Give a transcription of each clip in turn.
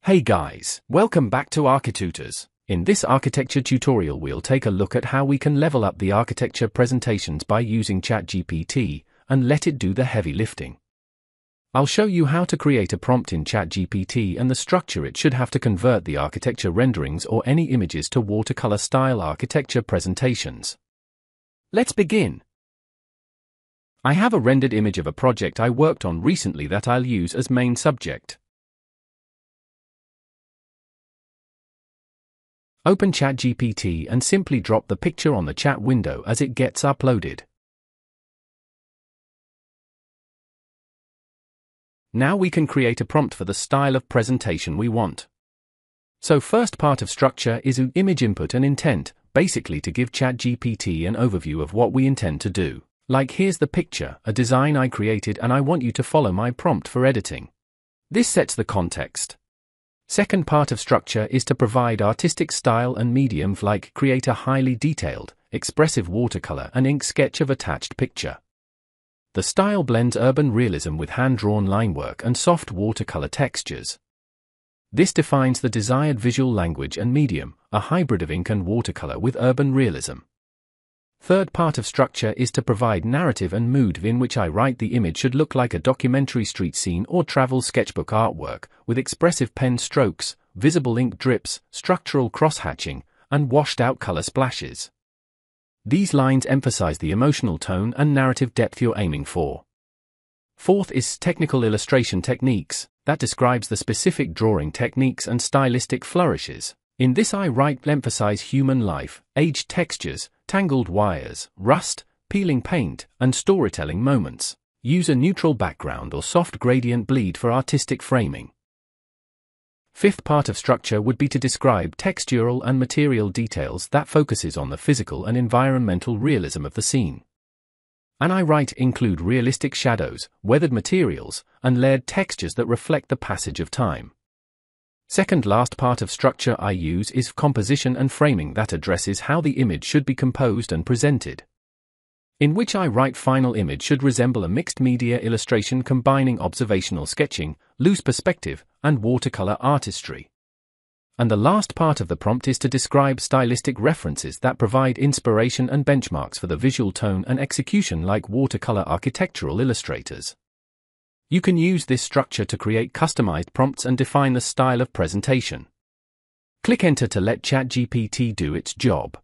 Hey guys, welcome back to Architutors. In this architecture tutorial we'll take a look at how we can level up the architecture presentations by using ChatGPT and let it do the heavy lifting. I'll show you how to create a prompt in ChatGPT and the structure it should have to convert the architecture renderings or any images to watercolor-style architecture presentations. Let's begin. I have a rendered image of a project I worked on recently that I'll use as main subject. Open ChatGPT and simply drop the picture on the chat window as it gets uploaded. Now we can create a prompt for the style of presentation we want. So first part of structure is image input and intent, basically to give ChatGPT an overview of what we intend to do. Like here's the picture, a design I created and I want you to follow my prompt for editing. This sets the context. Second part of structure is to provide artistic style and medium like create a highly detailed, expressive watercolor and ink sketch of attached picture. The style blends urban realism with hand-drawn line work and soft watercolor textures. This defines the desired visual language and medium, a hybrid of ink and watercolor with urban realism. Third part of structure is to provide narrative and mood in which I write the image should look like a documentary street scene or travel sketchbook artwork, with expressive pen strokes, visible ink drips, structural cross-hatching, and washed-out color splashes. These lines emphasize the emotional tone and narrative depth you're aiming for. Fourth is technical illustration techniques, that describes the specific drawing techniques and stylistic flourishes. In this I emphasize human life, aged textures, tangled wires, rust, peeling paint, and storytelling moments. Use a neutral background or soft gradient bleed for artistic framing. Fifth part of structure would be to describe textural and material details that focuses on the physical and environmental realism of the scene. And include realistic shadows, weathered materials, and layered textures that reflect the passage of time. Second last part of structure I use is composition and framing that addresses how the image should be composed and presented. In which I write final image should resemble a mixed media illustration combining observational sketching, loose perspective, and watercolor artistry. And the last part of the prompt is to describe stylistic references that provide inspiration and benchmarks for the visual tone and execution like watercolor architectural illustrators. You can use this structure to create customized prompts and define the style of presentation. Click Enter to let ChatGPT do its job.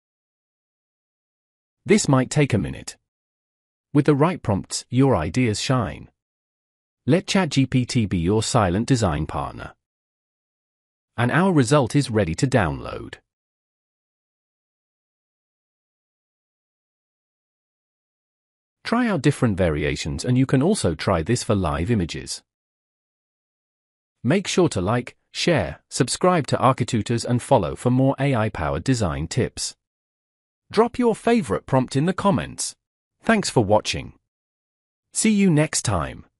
This might take a minute. With the right prompts, your ideas shine. Let ChatGPT be your silent design partner. And our result is ready to download. Try out different variations and you can also try this for live images. Make sure to like, share, subscribe to Architutors and follow for more AI-powered design tips. Drop your favorite prompt in the comments. Thanks for watching. See you next time.